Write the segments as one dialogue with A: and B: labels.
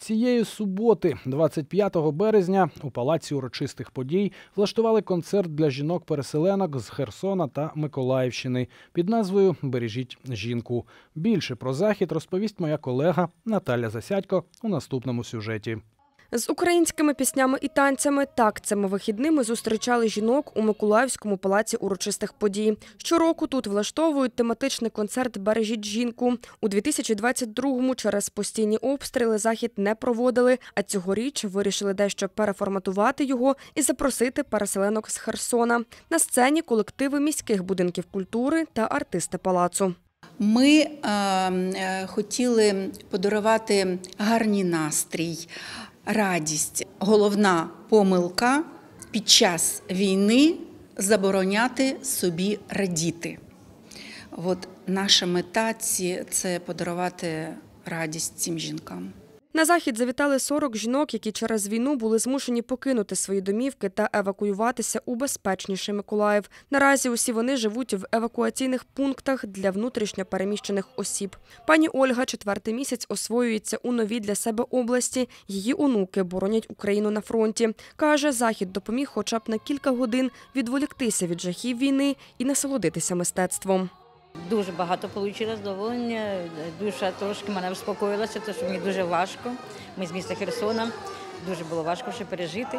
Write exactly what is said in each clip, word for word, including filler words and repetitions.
A: Цієї суботи, двадцять п'ятого березня, у Палаці урочистих подій влаштували концерт для жінок-переселенок з Херсона та Миколаївщини під назвою «Бережіть жінку». Більше про захід розповість моя колега Наталя Засядько у наступному сюжеті.
B: З українськими піснями і танцями так цими вихідними зустрічали жінок у Миколаївському палаці урочистих подій. Щороку тут влаштовують тематичний концерт «Бережіть жінку». У дві тисячі двадцять другому через постійні обстріли захід не проводили, а цьогоріч вирішили дещо переформатувати його і запросити переселенок з Херсона. На сцені колективи міських будинків культури та артисти палацу.
C: Ми е, хотіли подарувати гарний настрій, радість. Головна помилка під час війни – забороняти собі радіти. От наша мета – це подарувати радість цим жінкам.
B: На захід завітали сорок жінок, які через війну були змушені покинути свої домівки та евакуюватися у безпечніший Миколаїв. Наразі усі вони живуть в евакуаційних пунктах для внутрішньо переміщених осіб. Пані Ольга четвертий місяць освоюється у новій для себе області. Її онуки боронять Україну на фронті. Каже, захід допоміг хоча б на кілька годин відволіктися від жахів війни і насолодитися мистецтвом.
D: Дуже багато отримала задоволення, душа трошки мене успокоїлася, тому що мені дуже важко. Ми з міста Херсона, дуже було важко ще пережити.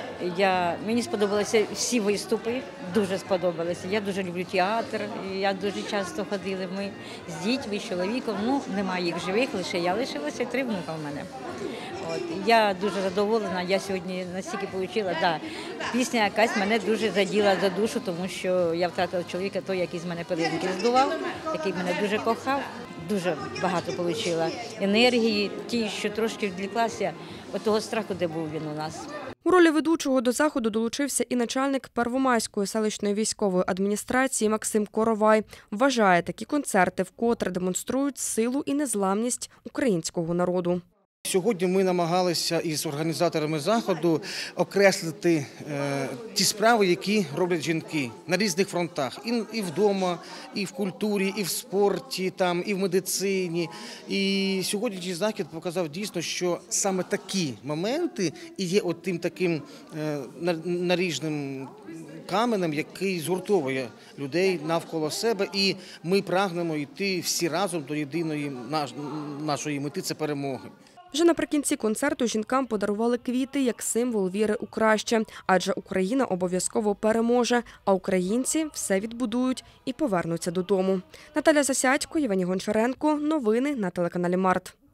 D: Я, мені сподобалися всі виступи, дуже сподобалися. Я дуже люблю театр, я дуже часто ходила ми з дітьми, з чоловіком. Ну, немає їх живих, лише я лишилася і три внука в мене. От. Я дуже задоволена, я сьогодні настільки отримала, да, пісня якась мене дуже заділа за душу, тому що я втратила чоловіка, той, який з мене пилинки здував, який мене дуже кохав, дуже багато отримала енергії, ті, що трошки відвліклася від того страху, де був він у нас.
B: У ролі ведучого до заходу долучився і начальник Первомайської селищної військової адміністрації Максим Коровай. Вважає, такі концерти вкотре демонструють силу і незламність українського народу.
E: Сьогодні ми намагалися із організаторами заходу окреслити е, ті справи, які роблять жінки на різних фронтах. І, і вдома, і в культурі, і в спорті, там, і в медицині. І сьогоднішній захід показав дійсно, що саме такі моменти і є от тим таким е, наріжним каменем, який згуртовує людей навколо себе. І ми прагнемо йти всі разом до єдиної наш, нашої мети – це перемоги.
B: Вже наприкінці концерту жінкам подарували квіти як символ віри у краще. Адже Україна обов'язково переможе, а українці все відбудують і повернуться додому. Наталя Засядько, Євгеній Гончаренко. Новини на телеканалі Март.